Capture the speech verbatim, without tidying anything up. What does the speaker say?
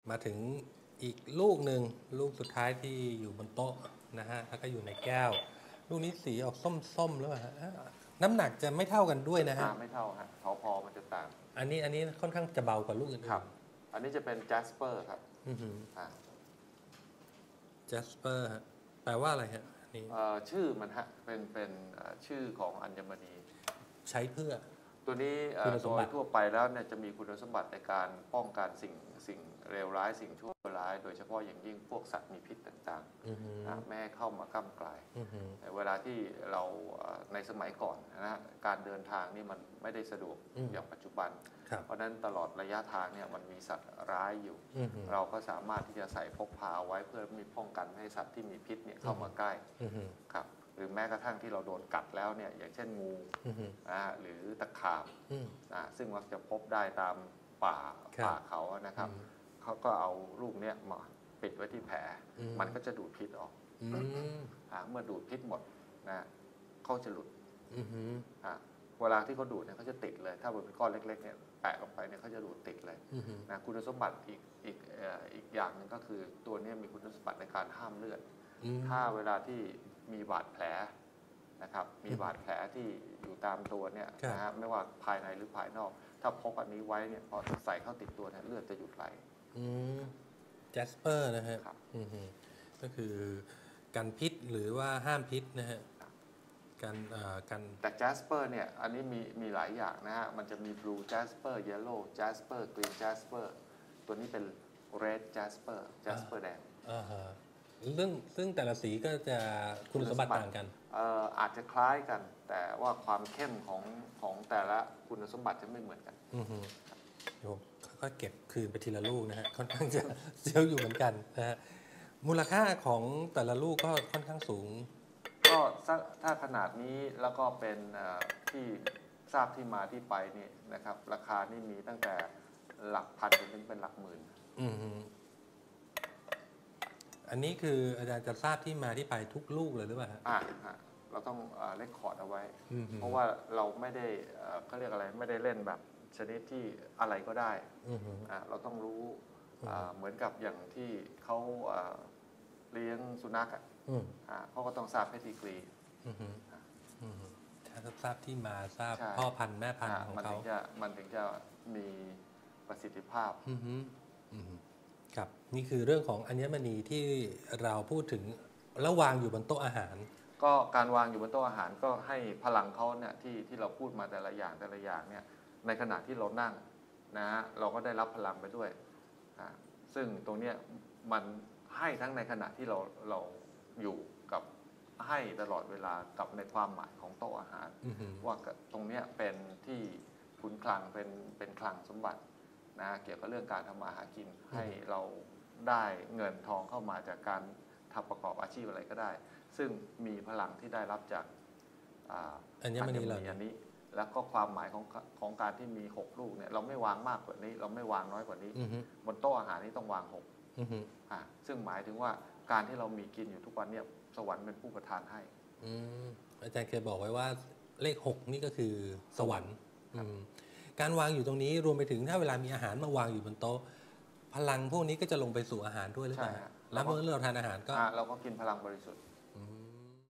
มาถึงอีกลูกหนึ่งลูกสุดท้ายที่อยู่บนโต๊ะนะฮะแล้วก็อยู่ในแก้วลูกนี้สีออกส้มๆแล้วฮะน้ำหนักจะไม่เท่ากันด้วยนะฮะไม่เท่าฮะเผาพอมันจะต่างอันนี้อันนี้ค่อนข้างจะเบากว่าลูกอื่นครับอันนี้จะเป็นแจสเปอร์ครับแจสเปอร์ฮะแปลว่าอะไรฮะนี่ชื่อมันฮะเป็นเป็นชื่อของอัญมณีใช้เพื่อตัวนี้โดยทั่วไปแล้วเนี่ยจะมีคุณสมบัติในการป้องกันสิ่งสิ่งเลวร้ายสิ่งชั่วร้ายโดยเฉพาะอย่างยิ่งพวกสัตว์มีพิษต่างๆแม่เข้ามาก้ำกลายเวลาที่เราในสมัยก่อนนะการเดินทางนี่มันไม่ได้สะดวกอย่างปัจจุบันเพราะนั้นตลอดระยะทางเนี่ยมันมีสัตว์ร้ายอยู่เราก็สามารถที่จะใส่พกพาไว้เพื่อมีป้องกันให้สัตว์ที่มีพิษเนี่ยเข้ามาใกล้ครับหรือแม้กระทั่งที่เราโดนกัดแล้วเนี่ยอย่างเช่นงูนะหรือตะขาบซึ่งมักจะพบได้ตามป่าป่าเขานะครับเขาก็เอาลูกเนี้ยมาปิดไว้ที่แผลมันก็จะดูดพิษออกเมื่อดูดพิษหมดนะเขาจะหลุดเวลาที่เขาดูดเนี่ยเขาจะติดเลยถ้าเป็นก้อนเล็กๆเนี่ยแปะลงไปเนี่ยเขาจะดูดติดเลยนะคุณสมบัติอีกอีกอีกอย่างนึงก็คือตัวนี้มีคุณสมบัติในการห้ามเลือดถ้าเวลาที่มีบาดแผลนะครับมีบาดแผลที่อยู่ตามตัวเนี่ยนะฮะไม่ว่าภายในหรือภายนอกถ้าพกอันนี้ไว้เนี่ยพอใส่เข้าติดตัวเนี่ยเลือดจะหยุดไหลแจสเปอร์นะฮะก็คือกันพิษหรือว่าห้ามพิษนะฮะกันกันแต่แจสเปอร์เนี่ยอันนี้มีมีหลายอย่างนะฮะมันจะมีบลูแจสเปอร์เยลโล่แจสเปอร์กรีนแจสเปอร์ตัวนี้เป็นเรดแจสเปอร์แจสเปอร์แดงซึ่งซึ่งแต่ละสีก็จะคุณสมบัติต่างกันอาจจะคล้ายกันแต่ว่าความเข้มของของแต่ละคุณสมบัติจะไม่เหมือนกันเดี๋ยวค่อยๆเก็บคืนไปทีละลูกนะฮะค่อนข้างจะเซียวอยู่เหมือนกันนะฮะมูลค่าของแต่ละลูกก็ค่อนข้างสูงก็ถ้าขนาดนี้แล้วก็เป็นที่ทราบที่มาที่ไปนี่นะครับราคานี่มีตั้งแต่หลักพันจนถึงเป็นหลักหมื่นอันนี้คืออาจารย์จะทราบที่มาที่ไปทุกลูกเลยหรือเปล่าอ่าเราต้องเลคคอร์ดเอาไว้เพราะว่าเราไม่ได้เขาเรียกอะไรไม่ได้เล่นแบบชนิดที่อะไรก็ได้เราต้องรู้เหมือนกับอย่างที่เขาเลี้ยงสุนัขเขาก็ต้องทราบเพดิกรีถ้าทราบที่มาทราบพ่อพันธุ์แม่พันธุ์ของเขามันถึงจะมีประสิทธิภาพครับนี่คือเรื่องของอัญมณีที่เราพูดถึงแล้ววางอยู่บนโต๊ะอาหารก็การวางอยู่บนโต๊ะอาหารก็ให้พลังเขาเนี่ยที่ที่เราพูดมาแต่ละอย่างแต่ละอย่างเนี่ยในขณะที่เรานั่งนะเราก็ได้รับพลังไปด้วยซึ่งตรงนี้มันให้ทั้งในขณะที่เราเราอยู่กับให้ตลอดเวลากับในความหมายของโต๊ะอาหารว่าตรงนี้เป็นที่คุณคลังเป็นเป็นคลังสมบัตินะเกี่ยวกับเรื่องการทำมาหากินให้เราได้เงินทองเข้ามาจากการทำประกอบอาชีพอะไรก็ได้ซึ่งมีพลังที่ได้รับจากอัญมณีเหล่านี้แล้วก็ความหมายของของการที่มีหกลูกเนี่ยเราไม่วางมากกว่านี้เราไม่วางน้อยกว่านี้บนโต๊ะอาหารนี้ต้องวางหกซึ่งหมายถึงว่าการที่เรามีกินอยู่ทุกวันเนี่ยสวรรค์เป็นผู้ประทานให้อาจารย์เคยบอกไว้ว่าเลขหกนี่ก็คือสวรรค์การวางอยู่ตรงนี้รวมไปถึงถ้าเวลามีอาหารมาวางอยู่บนโต๊ะพลังพวกนี้ก็จะลงไปสู่อาหารด้วยหรือเปล่าแล้วเมื่อเราทานอาหารก็เราก็กินพลังบริสุทธิ์